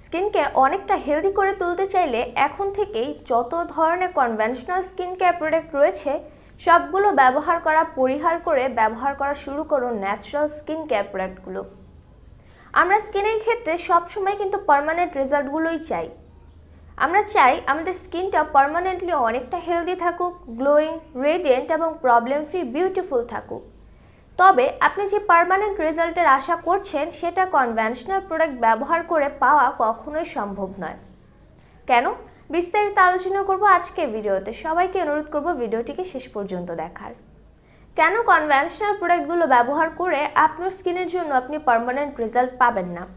স্কিনকে অনেকটা হেলদি করে তুলতে চাইলে এখন থেকেই যত ধরনের কনভেনশনাল স্কিন কেয়ার প্রোডাক্ট রয়েছে সবগুলো ব্যবহার করা পরিহার করে ব্যবহার করা শুরু করুন ন্যাচারাল স্কিন কেয়ার প্রোডাক্টগুলো। আমরা স্কিনের ক্ষেত্রে সবসময় কিন্তু পার্মানেন্ট রেজাল্টগুলোই চাই। আমরা চাই আমাদের স্কিনটা পার্মানেন্টলি অনেকটা হেলদি থাকুক, গ্লোয়িং, রেডিয়েন্ট এবং প্রবলেম ফ্রি বিউটিফুল থাকুক। তবে আপনি যে পার্মানেন্ট রেজাল্টের আশা করছেন সেটা কনভেনশনাল প্রোডাক্ট ব্যবহার করে পাওয়া কখনোই সম্ভব নয়। কেন? বিস্তারিত আলোচনা করব আজকে ভিডিওতে। সবাইকে অনুরোধ করব ভিডিওটিকে শেষ পর্যন্ত দেখার। কেন কনভেনশনাল প্রোডাক্টগুলো ব্যবহার করে আপনার স্কিনের জন্য আপনি পার্মানেন্ট রেজাল্ট পাবেন না?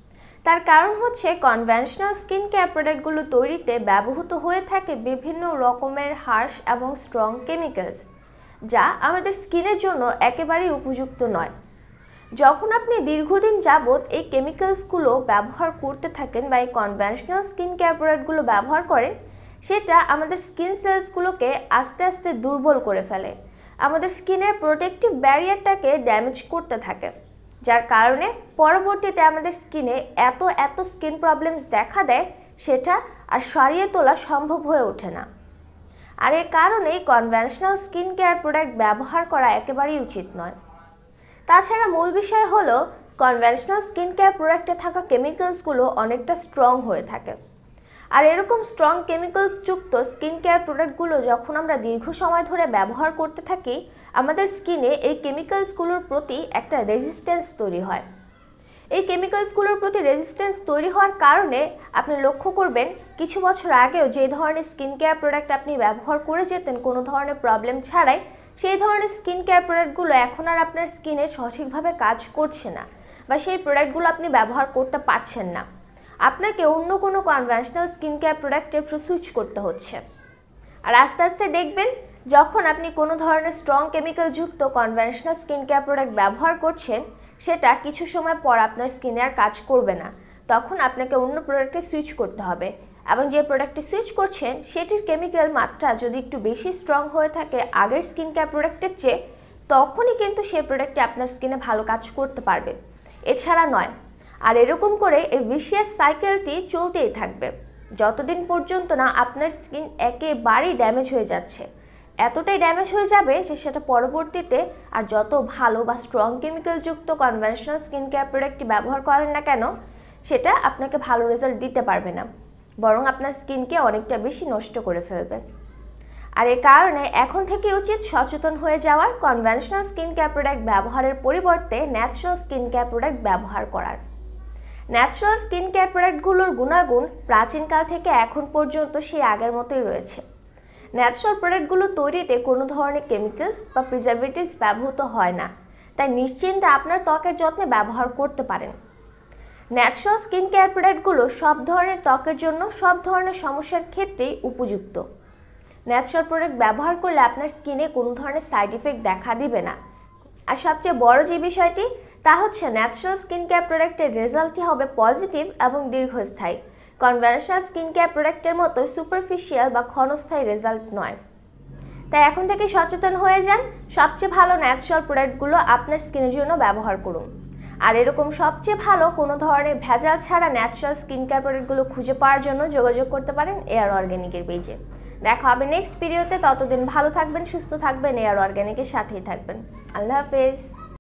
তার কারণ হচ্ছে কনভেনশনাল স্কিন কেয়ার প্রোডাক্টগুলো তৈরিতে ব্যবহৃত হয়ে থাকে বিভিন্ন রকমের হার্শ এবং স্ট্রং কেমিক্যালস, যা আমাদের স্কিনের জন্য একেবারেই উপযুক্ত নয়। যখন আপনি দীর্ঘদিন যাবৎ এই কেমিক্যালসগুলো ব্যবহার করতে থাকেন বা এই কনভেনশনাল স্কিন কেয়ার প্রোডাক্টগুলো ব্যবহার করেন, সেটা আমাদের স্কিন সেলসগুলোকে আস্তে আস্তে দুর্বল করে ফেলে, আমাদের স্কিনের প্রোটেক্টিভ ব্যারিয়ারটাকে ড্যামেজ করতে থাকে, যার কারণে পরবর্তীতে আমাদের স্কিনে এত স্কিন প্রবলেমস দেখা দেয় সেটা আর সারিয়ে তোলা সম্ভব হয়ে ওঠে না। আর এই কারণেই কনভেনশনাল স্কিন কেয়ার প্রোডাক্ট ব্যবহার করা একেবারেই উচিত নয়। তাছাড়া মূল বিষয় হলো কনভেনশনাল স্কিন কেয়ার প্রোডাক্টে থাকা কেমিক্যালসগুলো অনেকটা স্ট্রং হয়ে থাকে। আর এরকম স্ট্রং কেমিক্যালস যুক্ত স্কিন কেয়ার প্রোডাক্টগুলো যখন আমরা দীর্ঘ সময় ধরে ব্যবহার করতে থাকি, আমাদের স্কিনে এই কেমিক্যালসগুলোর প্রতি একটা রেজিস্ট্যান্স তৈরি হয়। এই কেমিক্যালসগুলোর প্রতি রেজিস্ট্যান্স তৈরি হওয়ার কারণে আপনি লক্ষ্য করবেন কিছু বছর আগেও যে ধরনের স্কিন কেয়ার প্রোডাক্ট আপনি ব্যবহার করে যেতেন কোনো ধরনের প্রবলেম ছাড়াই, সেই ধরনের স্কিন কেয়ার প্রোডাক্টগুলো এখন আর আপনার স্কিনে সঠিকভাবে কাজ করছে না, বা সেই প্রোডাক্টগুলো আপনি ব্যবহার করতে পারছেন না। আপনাকে অন্য কোনো কনভেনশনাল স্কিন কেয়ার প্রোডাক্টে সুইচ করতে হচ্ছে। আর আস্তে আস্তে দেখবেন যখন আপনি কোনো ধরনের স্ট্রং কেমিক্যাল যুক্ত কনভেনশনাল স্কিন কেয়ার প্রোডাক্ট ব্যবহার করছেন, সেটা কিছু সময় পর আপনার স্কিনে আর কাজ করবে না। তখন আপনাকে অন্য প্রোডাক্টে সুইচ করতে হবে, এবং যে প্রোডাক্টে সুইচ করছেন সেটির কেমিক্যাল মাত্রা যদি একটু বেশি স্ট্রং হয়ে থাকে আগের স্কিন কেয়ার প্রোডাক্টের চেয়ে, তখনই কিন্তু সেই প্রোডাক্টটি আপনার স্কিনে ভালো কাজ করতে পারবে, এছাড়া নয়। আর এরকম করে এই ভিশিয়াস সাইকেলটি চলতেই থাকবে যতদিন পর্যন্ত না আপনার স্কিন একেবারেই ড্যামেজ হয়ে যাচ্ছে। এতটাই ড্যামেজ হয়ে যাবে যে সেটা পরবর্তীতে আর যত ভালো বা স্ট্রং কেমিক্যাল যুক্ত কনভেনশনাল স্কিন কেয়ার প্রোডাক্টটি ব্যবহার করেন না কেন, সেটা আপনাকে ভালো রেজাল্ট দিতে পারবে না, বরং আপনার স্কিনকে অনেকটা বেশি নষ্ট করে ফেলবে। আর এই কারণে এখন থেকে উচিত সচেতন হয়ে যাওয়ার, কনভেনশনাল স্কিন কেয়ার প্রোডাক্ট ব্যবহারের পরিবর্তে ন্যাচারাল স্কিন কেয়ার প্রোডাক্ট ব্যবহার করার। ন্যাচারাল স্কিন কেয়ার প্রোডাক্টগুলোর গুণাগুণ প্রাচীনকাল থেকে এখন পর্যন্ত সেই আগের মতোই রয়েছে। ন্যাচারাল প্রোডাক্টগুলো তৈরিতে কোনো ধরনের কেমিক্যালস বা প্রিজারভেটিভস ব্যবহৃত হয় না, তাই নিশ্চিন্তে আপনার ত্বকের যত্নে ব্যবহার করতে পারেন। ন্যাচারাল স্কিন কেয়ার প্রোডাক্টগুলো সব ধরনের ত্বকের জন্য সব ধরনের সমস্যার ক্ষেত্রেই উপযুক্ত। ন্যাচারাল প্রোডাক্ট ব্যবহার করলে আপনার স্কিনে কোনো ধরনের সাইড ইফেক্ট দেখা দিবে না। আর সবচেয়ে বড় যে বিষয়টি তা হচ্ছে ন্যাচারাল স্কিন কেয়ার প্রোডাক্টের রেজাল্টটি হবে পজিটিভ এবং দীর্ঘস্থায়ী। কনভেনশনাল স্কিন কেয়ার প্রোডাক্টের মতো সুপারফিশিয়াল বা ক্ষণস্থায়ী রেজাল্ট নয়। তাই এখন থেকে সচেতন হয়ে যান, সবচেয়ে ভালো ন্যাচারাল প্রোডাক্টগুলো আপনার স্কিনের জন্য ব্যবহার করুন। আর এরকম সবচেয়ে ভালো কোনো ধরনের ভেজাল ছাড়া ন্যাচারাল স্কিন কেয়ার প্রোডাক্টগুলো খুঁজে পাওয়ার জন্য যোগাযোগ করতে পারেন এয়ার অর্গ্যানিকের পেজে। দেখা হবে নেক্সট ভিডিওতে। ততদিন ভালো থাকবেন, সুস্থ থাকবেন, এয়ার অর্গ্যানিকের সাথেই থাকবেন। আল্লাহ হাফেজ।